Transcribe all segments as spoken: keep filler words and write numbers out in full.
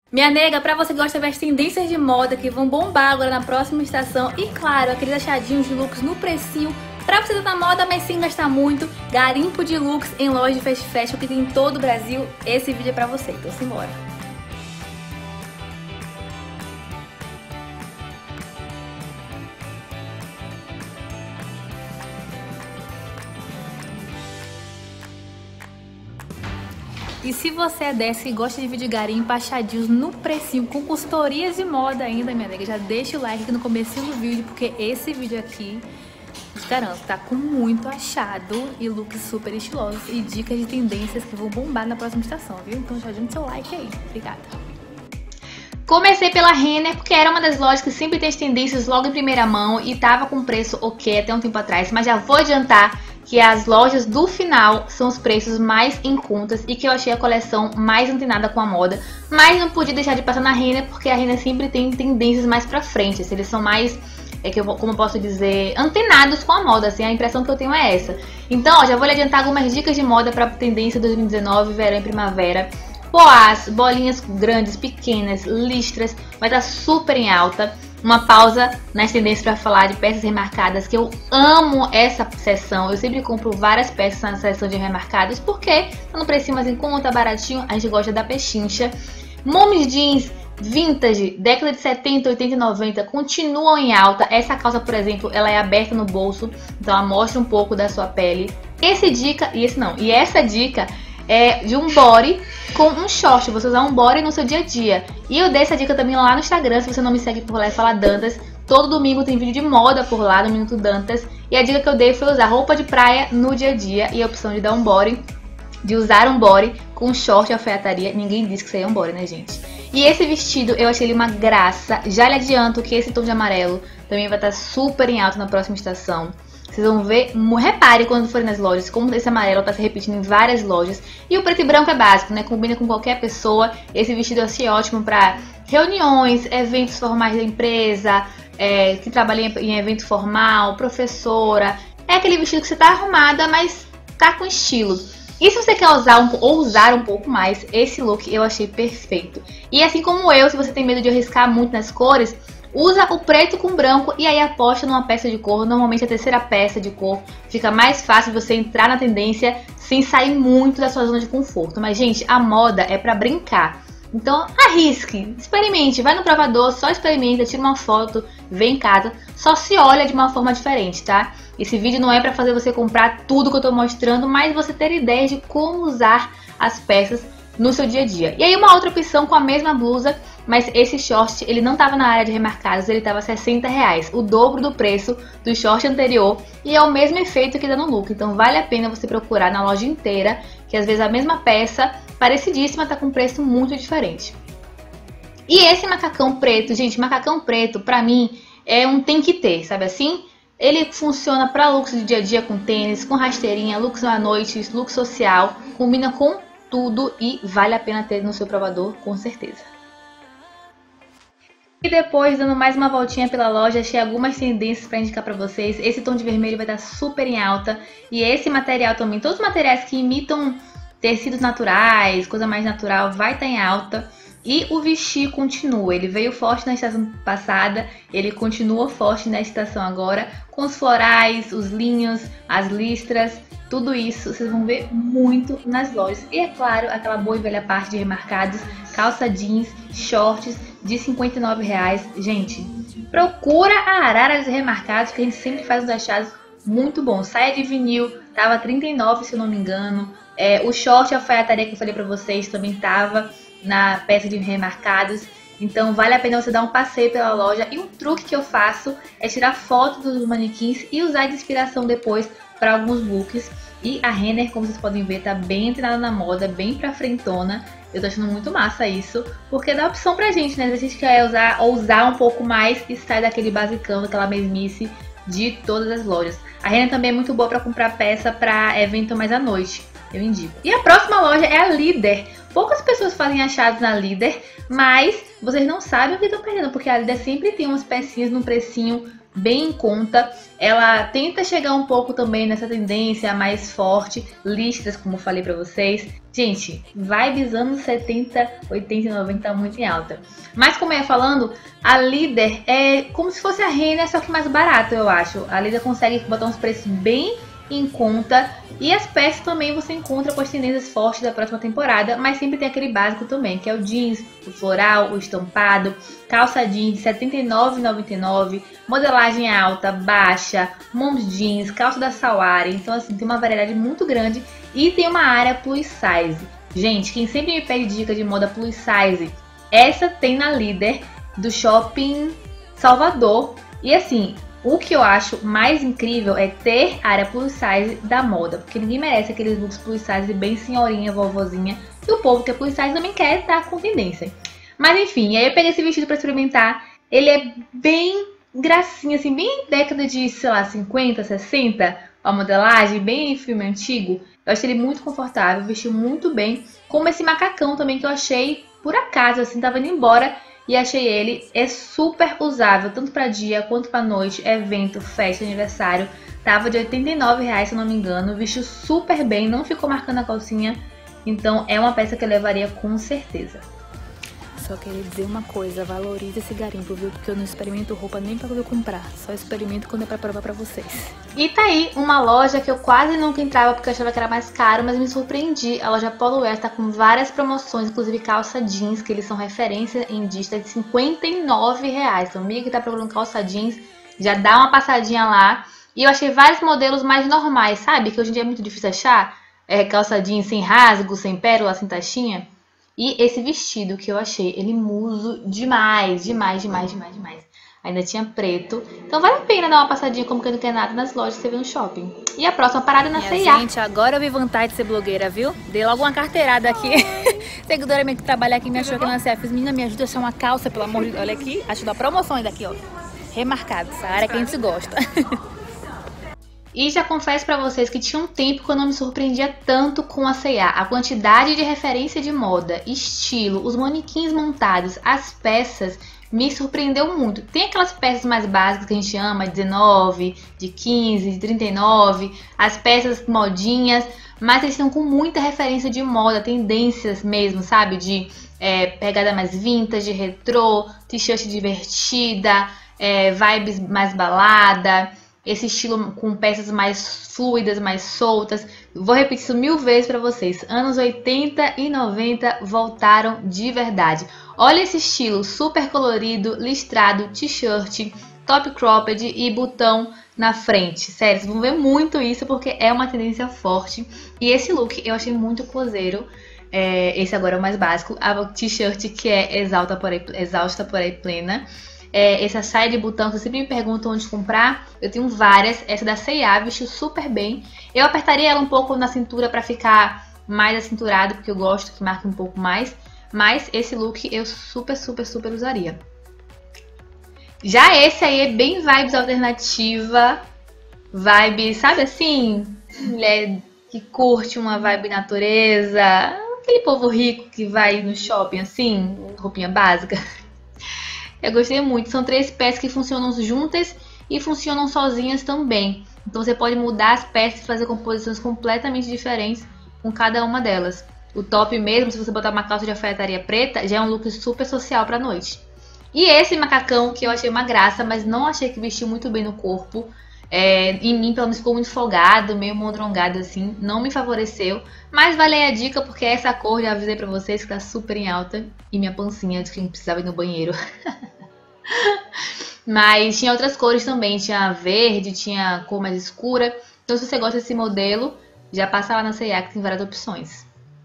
Minha nega, pra você que gosta das tendências de moda que vão bombar agora na próxima estação e, claro, aqueles achadinhos de looks no precinho, pra você estar na moda, mas sem gastar muito, garimpo de looks em loja de fast fashion que tem em todo o Brasil, esse vídeo é pra você, então simbora! E se você é dessa e gosta de vídeo garimpo, achadinhos no precinho, com consultorias de moda ainda, minha nega, já deixa o like aqui no comecinho do vídeo, porque esse vídeo aqui, te garanto, tá com muito achado e looks super estilosos e dicas de tendências que vão bombar na próxima estação, viu? Então já junta seu like aí. Obrigada. Comecei pela Renner porque era uma das lojas que sempre tem as tendências logo em primeira mão e tava com preço ok até um tempo atrás, mas já vou adiantar que as lojas do final são os preços mais em contas e que eu achei a coleção mais antenada com a moda, mas não podia deixar de passar na Renner porque a Renner sempre tem tendências mais pra frente, assim, eles são mais, é que eu, como eu posso dizer, antenados com a moda, assim, a impressão que eu tenho é essa. Então, ó, já vou lhe adiantar algumas dicas de moda pra tendência dois mil e dezenove, verão e primavera. Poás, bolinhas grandes, pequenas, listras, vai estar super em alta. Uma pausa nas tendências para falar de peças remarcadas, que eu amo essa seção. Eu sempre compro várias peças na seção de remarcadas, porque tá no precinho mais em conta, baratinho, a gente gosta da pechincha. Moms jeans vintage, década de setenta, oitenta e noventa, continuam em alta. Essa calça, por exemplo, ela é aberta no bolso, então ela mostra um pouco da sua pele. Esse dica, e esse não, e essa dica é de um body com um short, você usar um body no seu dia a dia. E eu dei essa dica também lá no Instagram, se você não me segue por lá, é Fala Dantas. Todo domingo tem vídeo de moda por lá, no Minuto Dantas. E a dica que eu dei foi usar roupa de praia no dia a dia e a opção de dar um body, de usar um body com short e alfaiataria. Ninguém disse que isso aí é um body, né, gente? E esse vestido, eu achei ele uma graça. Já lhe adianto que esse tom de amarelo também vai estar super em alta na próxima estação. Vocês vão ver, repare quando forem nas lojas, como esse amarelo tá se repetindo em várias lojas. E o preto e branco é básico, né? Combina com qualquer pessoa. Esse vestido eu achei ótimo para reuniões, eventos formais da empresa, é, que trabalha em evento formal, professora. É aquele vestido que você tá arrumada, mas tá com estilo. E se você quer usar um, ou usar um pouco mais, esse look eu achei perfeito. E assim como eu, se você tem medo de arriscar muito nas cores, usa o preto com branco e aí aposta numa peça de cor. Normalmente a terceira peça de cor fica mais fácil você entrar na tendência sem sair muito da sua zona de conforto. Mas, gente, a moda é pra brincar. Então, arrisque, experimente, vai no provador, só experimenta, tira uma foto, vem em casa. Só se olha de uma forma diferente, tá? Esse vídeo não é pra fazer você comprar tudo que eu tô mostrando, mas você ter ideia de como usar as peças no seu dia a dia. E aí uma outra opção com a mesma blusa, mas esse short, ele não estava na área de remarcados, ele estava sessenta reais, o dobro do preço do short anterior, e é o mesmo efeito que dá no look. Então vale a pena você procurar na loja inteira, que às vezes a mesma peça, parecidíssima, tá com preço muito diferente. E esse macacão preto, gente, macacão preto, pra mim, é um tem que ter, sabe assim? Ele funciona para looks de dia a dia com tênis, com rasteirinha, looks à noite, look social, combina com tudo e vale a pena ter no seu provador, com certeza. E depois, dando mais uma voltinha pela loja, achei algumas tendências para indicar para vocês. Esse tom de vermelho vai estar super em alta. E esse material também, todos os materiais que imitam tecidos naturais, coisa mais natural, vai estar em alta. E o vestir continua, ele veio forte na estação passada, ele continua forte na estação agora, com os florais, os linhos, as listras, tudo isso vocês vão ver muito nas lojas. E é claro, aquela boa e velha parte de remarcados, calça jeans, shorts de cinquenta e nove reais. Gente, procura a Arara de remarcados, que a gente sempre faz uns achados muito bons. Saia de vinil, tava trinta e nove se eu não me engano. É, o short, a alfaiataria que eu falei pra vocês, também tava na peça de remarcados. Então vale a pena você dar um passeio pela loja. E um truque que eu faço é tirar foto dos manequins e usar de inspiração depois para alguns looks. E a Renner, como vocês podem ver, tá bem entrada na moda, bem pra frentona. Eu tô achando muito massa isso, porque dá opção pra gente, né? Às vezes a gente quer usar, ousar um pouco mais e sai daquele basicão, daquela mesmice de todas as lojas. A Renner também é muito boa pra comprar peça pra evento mais à noite, eu indico. E a próxima loja é a Líder. Poucas pessoas fazem achados na Líder, mas vocês não sabem o que estão perdendo, porque a Líder sempre tem umas pecinhas num precinho bem em conta. Ela tenta chegar um pouco também nessa tendência mais forte, listras, como eu falei pra vocês. Gente, vibes anos setenta, oitenta e noventa muito em alta. Mas como eu ia falando, a Líder é como se fosse a Renner, só que mais barata, eu acho. A Líder consegue botar uns preços bem em conta. E as peças também você encontra com as tendências fortes da próxima temporada, mas sempre tem aquele básico também, que é o jeans, o floral, o estampado, calça jeans de setenta e nove reais e noventa e nove centavos, modelagem alta, baixa, moms jeans, calça da Sawari. Então assim, tem uma variedade muito grande e tem uma área plus size. Gente, quem sempre me pede dica de moda plus size, essa tem na Líder do Shopping Salvador. E assim, o que eu acho mais incrível é ter área plus size da moda, porque ninguém merece aqueles looks plus size bem senhorinha, vovozinha, e o povo que é plus size também quer estar com tendência. Mas enfim, aí eu peguei esse vestido pra experimentar. Ele é bem gracinha, assim, bem década de, sei lá, cinquenta, sessenta, a modelagem, bem filme antigo. Eu achei ele muito confortável, vestiu muito bem, como esse macacão também que eu achei por acaso, assim, tava indo embora. E achei ele, é super usável, tanto para dia quanto para noite, evento, festa, aniversário. Tava de oitenta e nove reais, se eu não me engano, vestiu super bem, não ficou marcando a calcinha. Então é uma peça que eu levaria com certeza. Só queria dizer uma coisa, valorize esse garimpo, viu? Porque eu não experimento roupa nem pra eu comprar, só experimento quando é pra provar pra vocês. E tá aí uma loja que eu quase nunca entrava porque eu achava que era mais caro, mas me surpreendi. A loja Polo Wear tá com várias promoções, inclusive calça jeans, que eles são referência em dista de cinquenta e nove reais. Então, amiga que tá procurando calça jeans, já dá uma passadinha lá. E eu achei vários modelos mais normais, sabe? Que hoje em dia é muito difícil achar. É, calça jeans sem rasgo, sem pérola, sem taxinha. E esse vestido que eu achei, ele muso demais, demais, demais, demais, demais. Ainda tinha preto. Então vale a pena dar uma passadinha como que não quer nada nas lojas que você vê no shopping. E a próxima parada na C e A. Gente, agora eu vi vontade de ser blogueira, viu? Dei logo uma carteirada aqui. Seguidora minha que trabalha aqui me achou que eu não sei. Fiz, menina, me ajuda a achar uma calça, pelo amor de Deus. Olha aqui, acho da promoção daqui, ó. Remarcado, essa área que a gente gosta. E já confesso pra vocês que tinha um tempo que eu não me surpreendia tanto com a C e A. A quantidade de referência de moda, estilo, os manequins montados, as peças, me surpreendeu muito. Tem aquelas peças mais básicas que a gente ama, de dezenove, de quinze, de trinta e nove, as peças modinhas, mas eles estão com muita referência de moda, tendências mesmo, sabe? De é, pegada mais vintage, retrô, t-shirt divertida, é, vibes mais balada. Esse estilo com peças mais fluidas, mais soltas. Vou repetir isso mil vezes pra vocês. Anos oitenta e noventa voltaram de verdade. Olha esse estilo super colorido, listrado, t-shirt, top cropped e botão na frente. Sério, vocês vão ver muito isso porque é uma tendência forte. E esse look eu achei muito cozeiro. É, esse agora é o mais básico. A t-shirt que é exausta, porém, exausta, porém plena. É, essa saia de botão, vocês sempre me perguntam onde comprar. Eu tenho várias. Essa da C e A vestiu super bem. Eu apertaria ela um pouco na cintura pra ficar mais acinturado, porque eu gosto que marque um pouco mais. Mas esse look eu super, super, super usaria. Já esse aí é bem vibes alternativa. Vibe, sabe assim? Mulher que curte uma vibe natureza. Aquele povo rico que vai no shopping assim, roupinha básica. Eu gostei muito. São três peças que funcionam juntas e funcionam sozinhas também. Então você pode mudar as peças e fazer composições completamente diferentes com cada uma delas. O top mesmo, se você botar uma calça de alfaiataria preta, já é um look super social pra noite. E esse macacão que eu achei uma graça, mas não achei que vestiu muito bem no corpo. É, em mim, pelo menos, ficou muito folgado, meio mondrongado assim. Não me favoreceu. Mas vale a dica porque essa cor, já avisei pra vocês, que tá super em alta. E minha pancinha de quem precisava ir no banheiro. Mas tinha outras cores também. Tinha verde, tinha cor mais escura. Então se você gosta desse modelo, já passa lá na C e A que tem várias opções.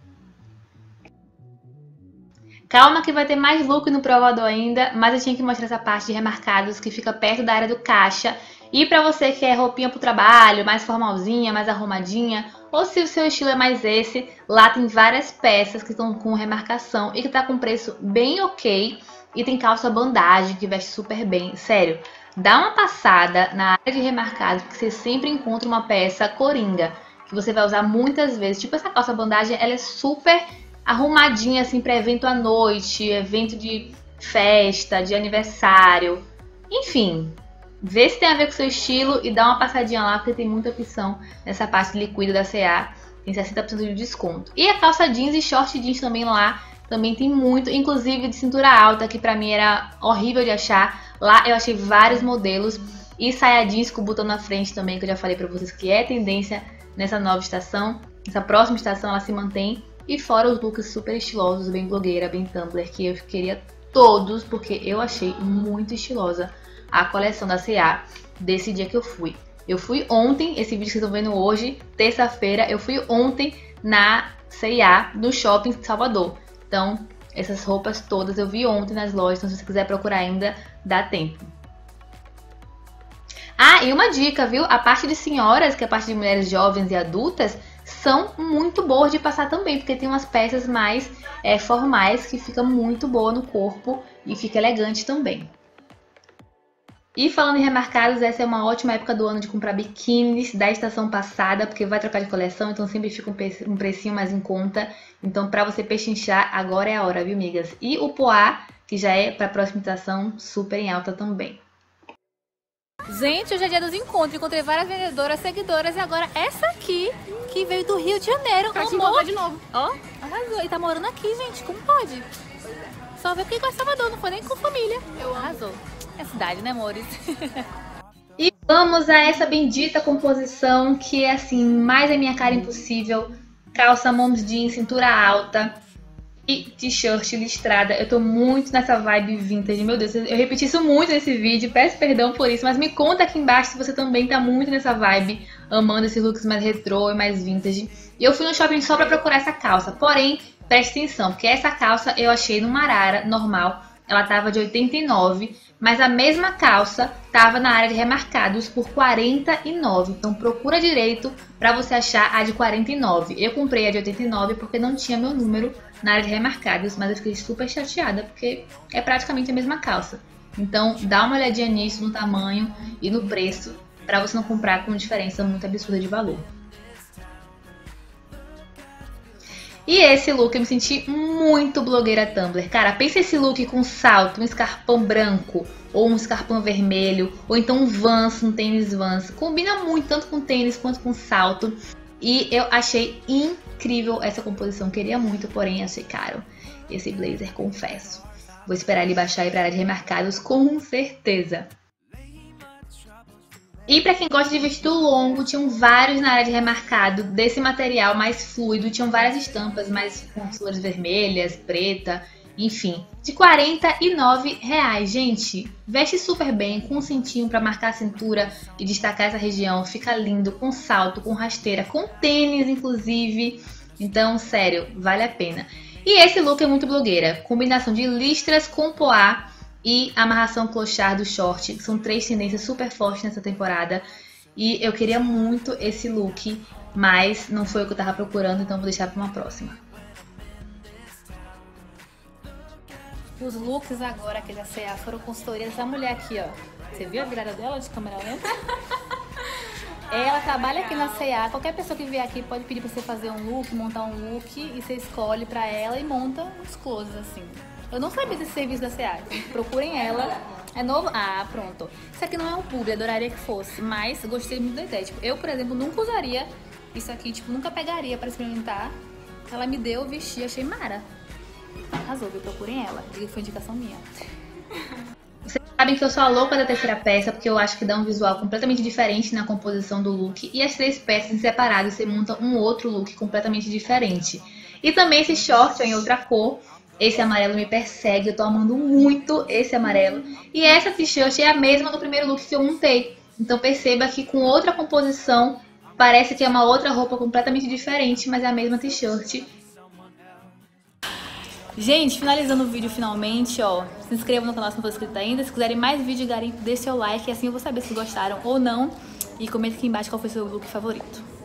Calma que vai ter mais look no provador ainda, mas eu tinha que mostrar essa parte de remarcados que fica perto da área do caixa. E pra você que quer roupinha pro trabalho, mais formalzinha, mais arrumadinha, ou se o seu estilo é mais esse, lá tem várias peças que estão com remarcação e que tá com preço bem ok. E tem calça bandagem que veste super bem. Sério, dá uma passada na área de remarcados, porque você sempre encontra uma peça coringa que você vai usar muitas vezes. Tipo essa calça bandagem, ela é super arrumadinha assim para evento à noite, evento de festa, de aniversário. Enfim, vê se tem a ver com o seu estilo e dá uma passadinha lá, porque tem muita opção nessa parte de liquida da C A. Tem sessenta por cento de desconto. E a calça jeans e short jeans também lá, também tem muito, inclusive de cintura alta, que pra mim era horrível de achar. Lá eu achei vários modelos. E saia jeans com o botão na frente também, que eu já falei pra vocês que é tendência nessa nova estação. Essa próxima estação ela se mantém. E fora os looks super estilosos, bem blogueira, bem Tumblr, que eu queria todos, porque eu achei muito estilosa a coleção da C A desse dia que eu fui. Eu fui ontem, esse vídeo que vocês estão vendo hoje, terça-feira, eu fui ontem na C e A, no shopping de Salvador. Então, essas roupas todas eu vi ontem nas lojas, então se você quiser procurar ainda, dá tempo. Ah, e uma dica, viu? A parte de senhoras, que é a parte de mulheres jovens e adultas, são muito boas de passar também, porque tem umas peças mais é, formais que fica muito boa no corpo e fica elegante também. E falando em remarcados, essa é uma ótima época do ano de comprar biquínis da estação passada, porque vai trocar de coleção, então sempre fica um precinho mais em conta. Então pra você pechinchar, agora é a hora, viu, amigas? E o poá, que já é pra próxima estação, super em alta também. Gente, hoje é dia dos encontros, encontrei várias vendedoras, seguidoras e agora essa aqui, que veio do Rio de Janeiro, pra te encontrar de novo. Ó, arrasou. E tá morando aqui, gente, como pode? Só veio aqui com Salvador, não foi nem com família. Eu arrasou. É cidade, né, amores? E vamos a essa bendita composição que é assim, mais a minha cara impossível. Calça moms jeans, cintura alta e t-shirt listrada. Eu tô muito nessa vibe vintage, meu Deus, eu repeti isso muito nesse vídeo, peço perdão por isso, mas me conta aqui embaixo se você também tá muito nessa vibe, amando esses looks mais retrô e mais vintage. E eu fui no shopping só pra procurar essa calça, porém, preste atenção, porque essa calça eu achei numa Arara normal, ela tava de oitenta e nove reais, mas a mesma calça tava na área de remarcados por quarenta e nove reais. Então procura direito pra você achar a de quarenta e nove reais. Eu comprei a de oitenta e nove reais porque não tinha meu número na área de remarcados, mas eu fiquei super chateada porque é praticamente a mesma calça. Então dá uma olhadinha nisso, no tamanho e no preço, pra você não comprar com diferença muito absurda de valor. E esse look eu me senti muito blogueira Tumblr. Cara, pensa esse look com salto, um escarpão branco, ou um escarpão vermelho, ou então um Vans, um tênis Vans. Combina muito, tanto com tênis quanto com salto. E eu achei incrível essa composição. Queria muito, porém achei caro esse blazer, confesso. Vou esperar ele baixar aí pra área de remarcados, com certeza. E pra quem gosta de vestido longo, tinham vários na área de remarcado desse material mais fluido. Tinham várias estampas, mais com flores vermelhas, preta, enfim. De quarenta e nove reais, gente. Veste super bem, com um cintinho pra marcar a cintura e destacar essa região. Fica lindo, com salto, com rasteira, com tênis, inclusive. Então, sério, vale a pena. E esse look é muito blogueira. Combinação de listras com poá e amarração clochard do short, que são três tendências super fortes nessa temporada. E eu queria muito esse look, mas não foi o que eu tava procurando, então vou deixar para uma próxima. Os looks agora aqui da C A foram consultoria dessa mulher aqui, ó. Você viu a virada dela de câmera lenta? Ela trabalha aqui na C A, qualquer pessoa que vier aqui pode pedir pra você fazer um look, montar um look, e você escolhe pra ela e monta uns closes assim. Eu não sabia desse serviço da C A, então procurem ela. É novo? Ah, pronto. Isso aqui não é um publi, adoraria que fosse, mas gostei muito da ideia. Tipo, eu, por exemplo, nunca usaria isso aqui, tipo, nunca pegaria pra experimentar. Ela me deu, eu vesti, achei mara. Arrasou, viu? Procurem ela. Diga que foi indicação minha. Vocês sabem que eu sou a louca da terceira peça, porque eu acho que dá um visual completamente diferente na composição do look. E as três peças em separado, você monta um outro look completamente diferente. E também esse short em outra cor. Esse amarelo me persegue, eu tô amando muito esse amarelo. E essa t-shirt é a mesma do primeiro look que eu montei. Então perceba que com outra composição, parece que é uma outra roupa completamente diferente, mas é a mesma t-shirt. Gente, finalizando o vídeo finalmente, ó, se inscrevam no canal se não for inscrito ainda. Se quiserem mais vídeo de garimpo, deixe seu like, assim eu vou saber se gostaram ou não. E comenta aqui embaixo qual foi o seu look favorito.